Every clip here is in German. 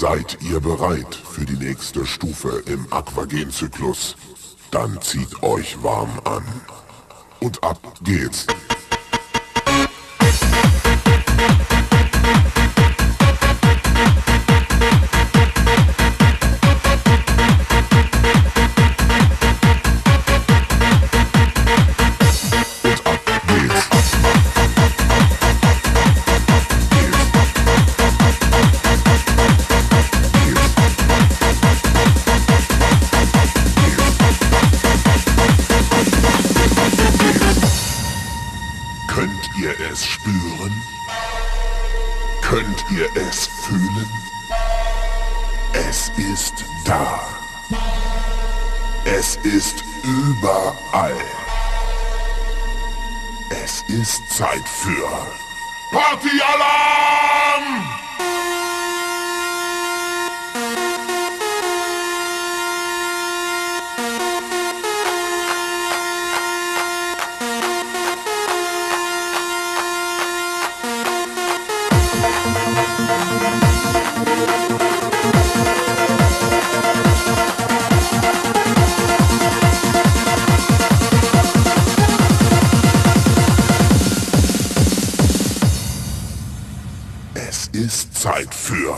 Seid ihr bereit für die nächste Stufe im Aquagen-Zyklus? Dann zieht euch warm an. Und ab geht's. Könnt ihr es spüren? Könnt ihr es fühlen? Es ist da. Es ist überall. Es ist Zeit für Partyalarm! Es ist Zeit für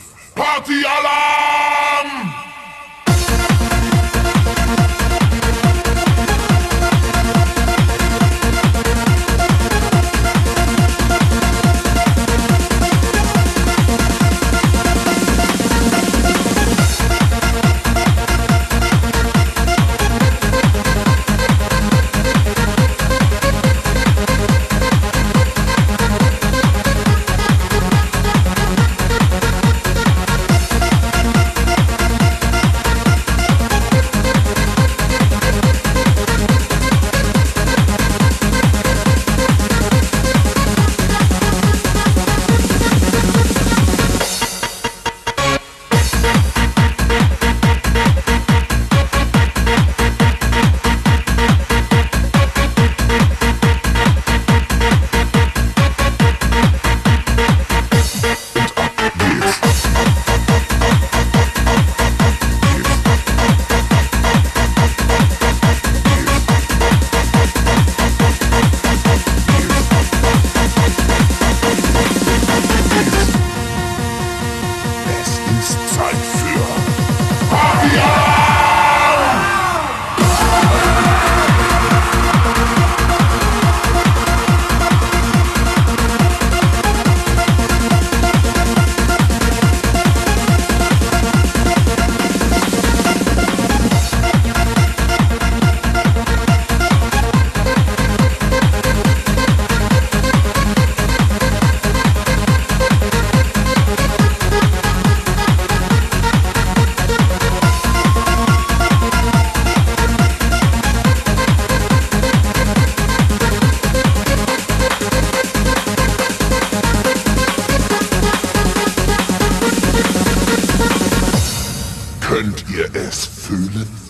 Partyalarm! Zeit für Partyalarm! Könnt ihr es fühlen?